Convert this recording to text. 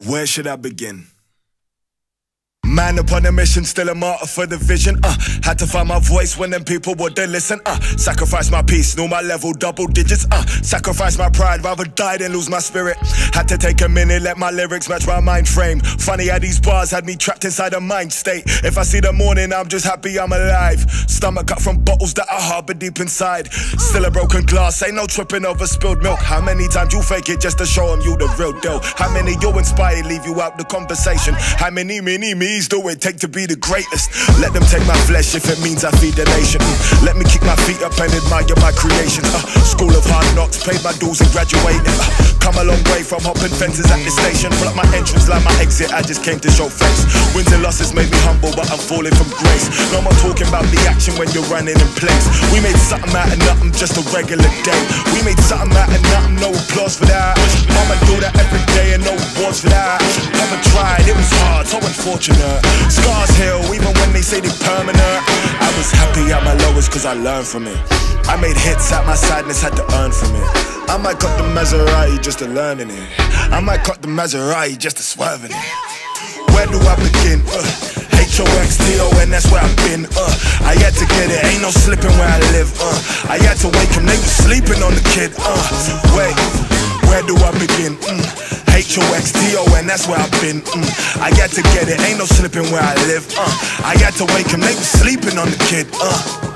Where should I begin? Man upon a mission, still a martyr for the vision. Had to find my voice when them people wouldn't listen. Sacrifice my peace, knew my level, double digits. Sacrifice my pride, rather die than lose my spirit. Had to take a minute, let my lyrics match my mind frame. Funny how these bars had me trapped inside a mind state. If I see the morning, I'm just happy I'm alive. Stomach cut from bottles that I harbor deep inside. Still a broken glass, ain't no tripping over spilled milk. How many times you fake it just to show them you the real deal? How many you inspire leave you out the conversation? How many me's do it take to be the greatest? Let them take my flesh if it means I feed the nation. Let me kick my feet up and admire my creations. School of hard knocks, paid my dues and graduated. Come a long way from hopping fences at the station. Pull up my entrance like my exit, I just came to show face. Wins and losses made me humble, but I'm falling from grace. No more talking about the action when you're running in place. We made something out of nothing, just a regular day. We made something out of nothing, no applause for that. I'ma do that every day and no awards for that. Never tried, it was hard, so unfortunate. Scars heal even when they say they permanent. I was happy at my lowest cause I learned from it. I made hits at my sadness, had to earn from it. I might cut the Maserati just to learn in it. I might cut the Maserati just to swerve in it. Where do I begin? H-O-X-T-O-N, that's where I've been. I had to get it, ain't no slipping where I live. I had to wake him, they was sleeping on the kid. Wait, where do I begin? H-O-X-T-O-N, that's where I've been. I got to get it, ain't no slipping where I live. I got to wake him, they was sleeping on the kid.